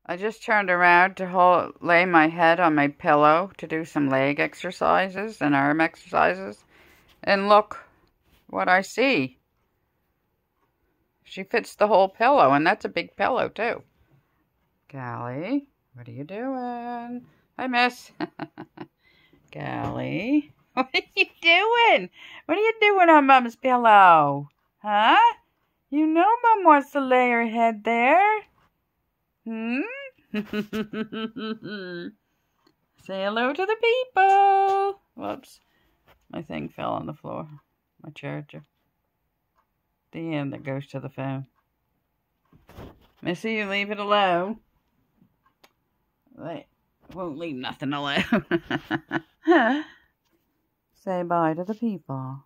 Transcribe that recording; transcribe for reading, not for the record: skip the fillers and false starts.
I just turned around to lay my head on my pillow to do some leg exercises and arm exercises. And look what I see. She fits the whole pillow, and that's a big pillow too. Callie, what are you doing? Hi, miss. Callie, what are you doing? What are you doing on Mom's pillow? Huh? You know Mom wants to lay her head there. Hmm? Say hello to the people. Whoops. My thing fell on the floor. My charger. The end that goes to the phone. Missy, you leave it alone. They won't leave nothing alone. Say bye to the people.